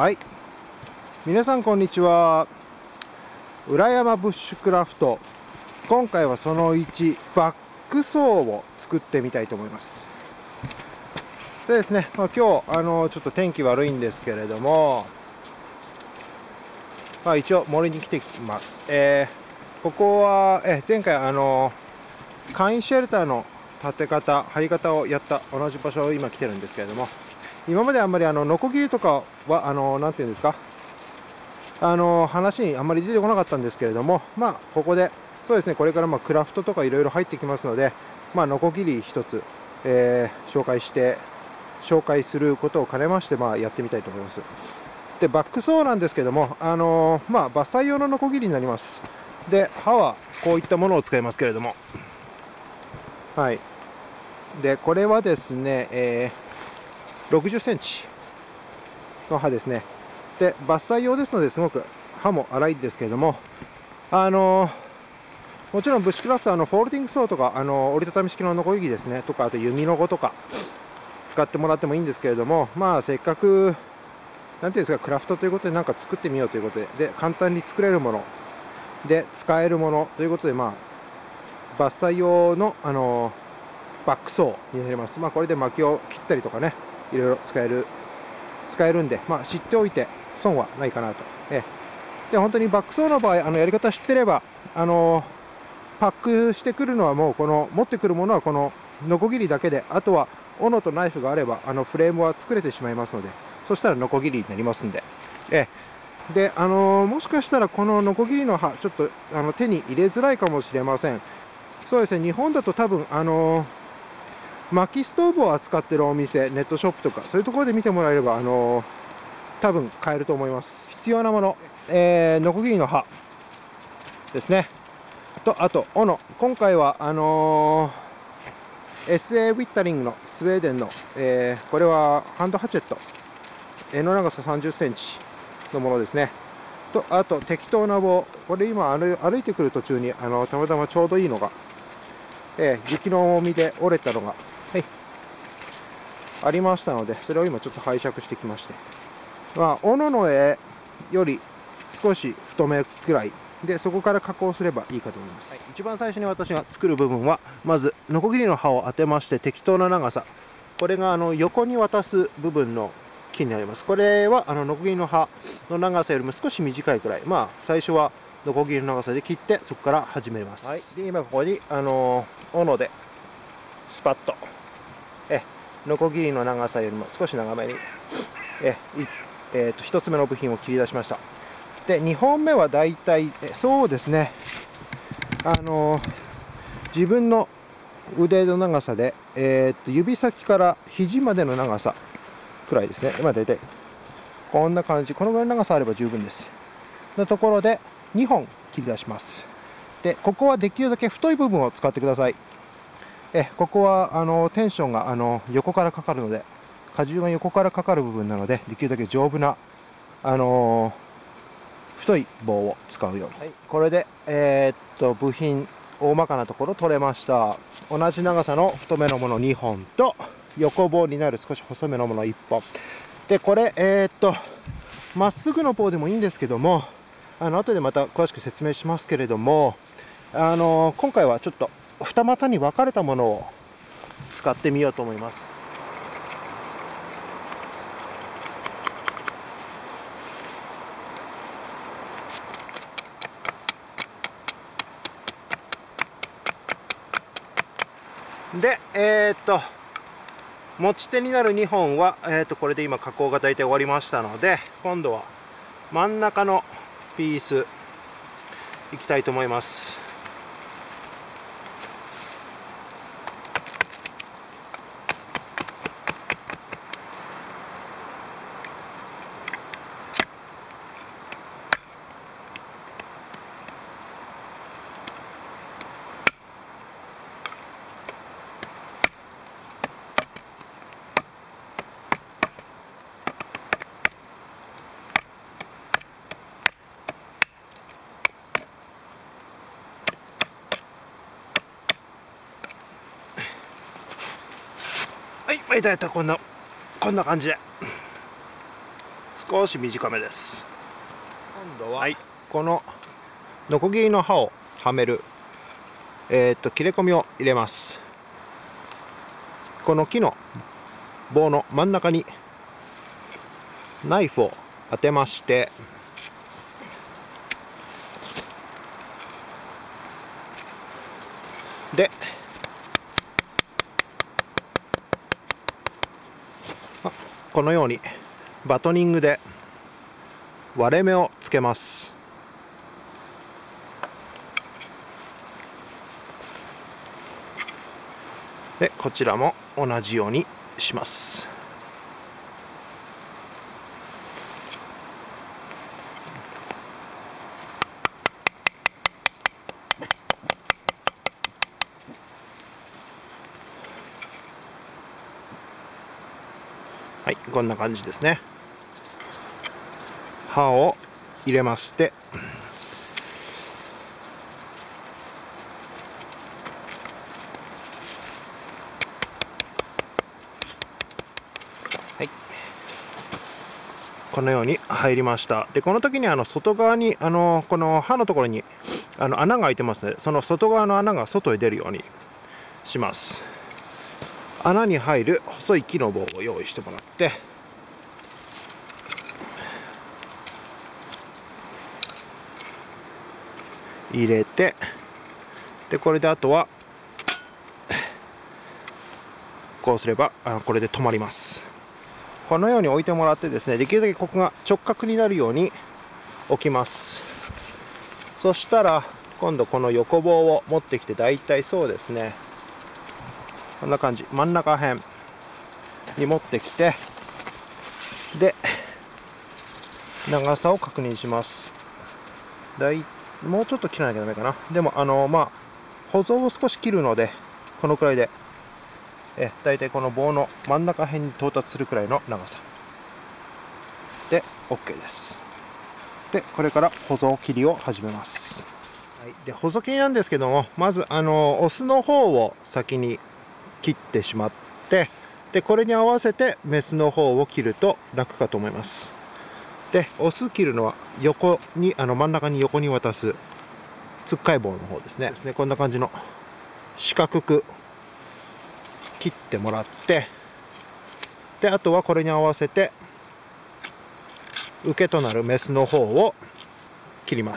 はい、皆さんこんにちは。裏山ブッシュクラフト、今回はその1、バックソーを作ってみたいと思います。でですね、今日ちょっと天気悪いんですけれども、一応森に来ています。ここは前回簡易シェルターの建て方、張り方をやった同じ場所を今来てるんですけれども、今まであんまりノコギリとかはなんていうんですか、話にあんまり出てこなかったんですけれども、ここでそうですね、これからクラフトとかいろいろ入ってきますので、ノコギリ一つ、紹介することを兼ねまして、やってみたいと思います。で、バックソーなんですけども、伐採用のノコギリになります。で、刃はこういったものを使いますけれども、はい。で、これはですね、60センチの刃ですね。で、伐採用ですので、すごく刃も粗いんですけれども、もちろんブッシュクラフターのフォールディングソーとか、折りたたみ式のノコギリですね、とか、あと弓の子とか、使ってもらってもいいんですけれども、せっかく、なんていうんですか、クラフトということで、なんか作ってみようということで、簡単に作れるもの、で、使えるものということで、伐採用の、バックソーになります。これで薪を切ったりとかね、いろいろ使えるんで、知っておいて損はないかなと。で、本当にバックソーの場合、やり方知ってれば、パックしてくるのはもう、持ってくるものはこのノコギリだけで、あとは斧とナイフがあれば、フレームは作れてしまいますので、そしたらノコギリになりますんで。で、もしかしたらこのノコギリの刃、ちょっと手に入れづらいかもしれません。そうですね、日本だと多分、薪ストーブを扱っているお店、ネットショップとか、そういうところで見てもらえれば、多分買えると思います。必要なもの、ノコギリの刃ですね。と、あと、斧。今回は、SA ウィッタリングのスウェーデンの、これはハンドハチェット。柄の長さ30センチのものですね。と、あと、適当な棒。これ今、歩いてくる途中に、たまたまちょうどいいのが、雪の重みで折れたのが、ありましたので、それを今ちょっと拝借してきまして。斧の柄より少し太めくらいで、そこから加工すればいいかと思います。一番最初に私が作る部分は、まず、ノコギリの刃を当てまして、適当な長さ。これが横に渡す部分の木になります。これはノコギリの刃の長さよりも少し短いくらい。最初はノコギリの長さで切って、そこから始めます。で、今ここに、斧で、スパッと、ノコギリの長さよりも少し長めに、1つ目の部品を切り出しました。で、2本目はだいたい、そうですね、自分の腕の長さで、指先から肘までの長さくらいですね。だいたいこんな感じ、このぐらいの長さあれば十分です。のところで2本切り出します。で、ここはできるだけ太い部分を使ってください。ここはテンションが横からかかるので、荷重が横からかかる部分なので、できるだけ丈夫な、太い棒を使うように。これで、部品、大まかなところ取れました。同じ長さの太めのもの2本と、横棒になる少し細めのもの1本。で、これ、まっすぐの棒でもいいんですけども、後でまた詳しく説明しますけれども、今回はちょっと、二股に分かれたものを使ってみようと思います。で、持ち手になる2本は、これで今加工が大体終わりましたので、今度は真ん中のピースいきたいと思います。はい、大体こんな感じで少し短めです。今度は、このノコギリの刃をはめる切れ込みを入れます。この木の棒の真ん中にナイフを当てまして、でこのようにバトニングで割れ目をつけます。でこちらも同じようにします。はい、こんな感じですね。刃を入れまして、はい、このように入りました。でこの時に外側にこの刃のところに穴が開いてますので、その外側の穴が外へ出るようにします。穴に入る細い木の棒を用意してもらって、入れて、でこれであとはこうすればこれで止まります。このように置いてもらってですね、できるだけここが直角になるように置きます。そしたら今度この横棒を持ってきて、だいたいそうですね、こんな感じ、真ん中辺に持ってきて、で長さを確認します。もうちょっと切らなきゃダメかな。でも保存を少し切るので、このくらいでだいたいこの棒の真ん中辺に到達するくらいの長さで OK です。でこれから保存切りを始めます。はい、で細切りなんですけども、まずオスの方を先に切ってしまって、でこれに合わせてメスの方を切ると楽かと思います。でオス切るのは横に真ん中に横に渡すつっかい棒の方ですね。こんな感じの四角く切ってもらって、であとはこれに合わせて受けとなるメスの方を切ります。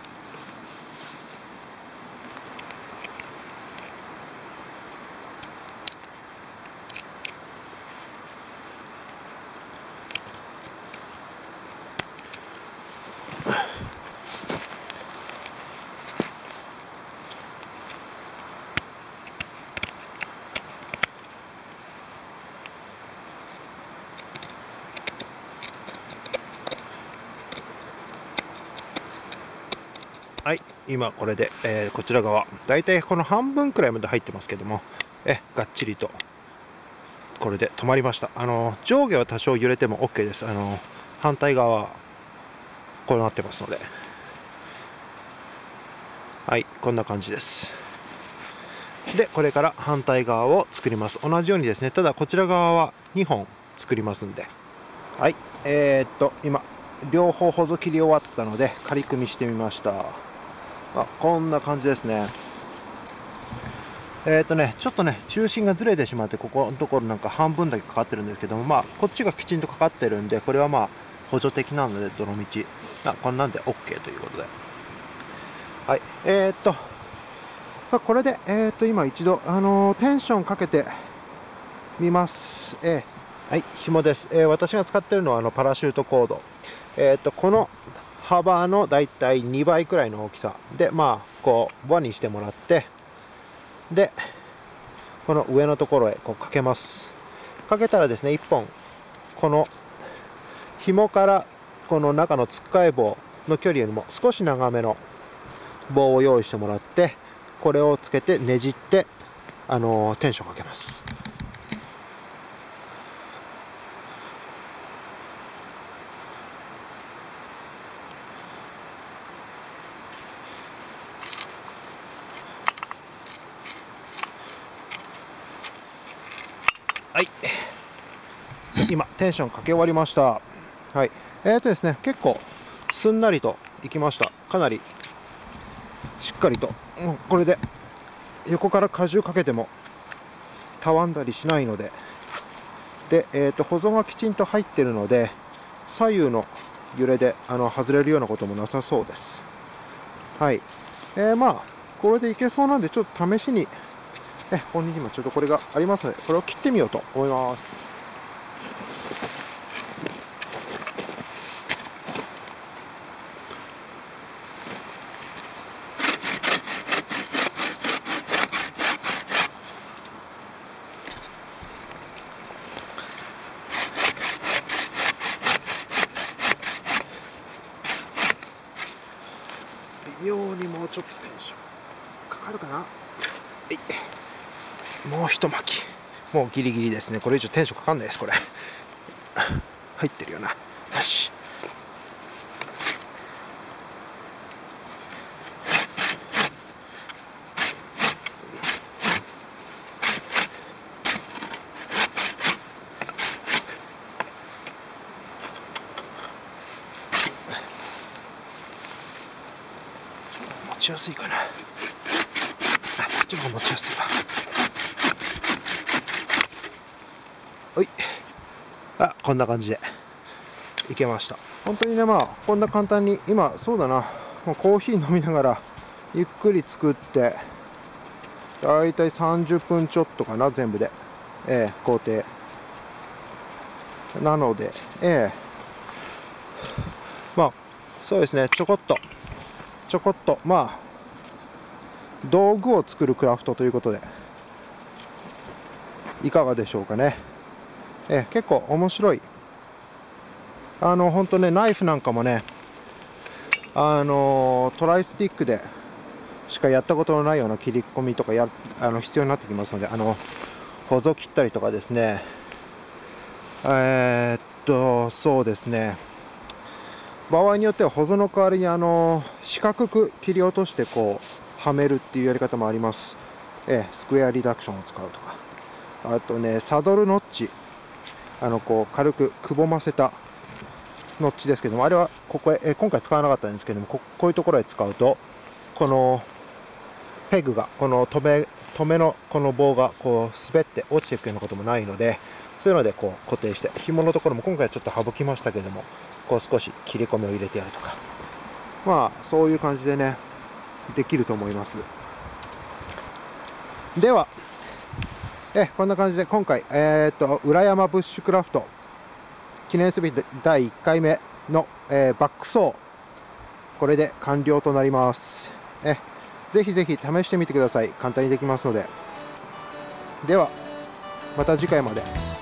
はい、今これで、こちら側だいたいこの半分くらいまで入ってますけども、がっちりとこれで止まりました。上下は多少揺れても OK です。反対側はこうなってますので、はい、こんな感じです。でこれから反対側を作ります。同じようにですね、ただこちら側は2本作りますんで、はい、今両方細切り終わったので仮組みしてみました。こんな感じですね。ちょっとね中心がずれてしまって、ここのところなんか半分だけかかってるんですけども、こっちがきちんとかかってるんで、これは補助的なのでどのみちこんなんで OK ということで、はい、これで今一度テンションかけてみます。はい、紐です。私が使っているのはパラシュートコード。この幅のだいたい2倍くらいの大きさで、こう輪にしてもらって、でこの上のところへこうかけます。かけたらですね、1本この紐からこの中のつっかえ棒の距離よりも少し長めの棒を用意してもらって、これをつけてねじってテンションかけます。はい、今テンションかけ終わりました。 はい。ですね、結構すんなりといきました。かなりしっかりと、これで横から荷重かけてもたわんだりしないので、で、保存がきちんと入っているので、左右の揺れで外れるようなこともなさそうです。はい。まあ、これでいけそうなんで、ちょっと試しに、ここに今ちょっとこれがありますので、これを切ってみようと思います。微妙にもうちょっとテンションかかるかな。もう一巻き。もうギリギリですね。これ以上テンションかかんないです、これ。入ってるよな。よし。持ちやすいかな。こっちの方が持ちやすいわ。はい。こんな感じでいけました。本当にね、まあこんな簡単に、今そうだな、もうコーヒー飲みながらゆっくり作って、だいたい30分ちょっとかな、全部で、工程なので、まあそうですね、ちょこっとまあ道具を作るクラフトということでいかがでしょうかね。結構面白い。本当ね、ナイフなんかもね、トライスティックでしかやったことのないような切り込みとか必要になってきますので、ほぞ切ったりとかですね、そうですね、場合によってはほぞの代わりに四角く切り落としてこうはめるっていうやり方もあります。スクエアリダクションを使うとか、あとね、サドルノッチ、こう軽くくぼませたノッチですけども、あれはここへ、今回使わなかったんですけども、こういうところへ使うと、このペグが、この止めのこの棒がこう滑って落ちていくようなこともないので、そういうのでこう固定して、紐のところも今回はちょっと省きましたけども、こう少し切り込みを入れてやるとか、まあそういう感じでね、できると思います。では、こんな感じで今回、裏山ブッシュクラフト記念すべき第1回目の、バックソー、これで完了となります。ぜひぜひ試してみてください。簡単にできますので。ではまた次回まで。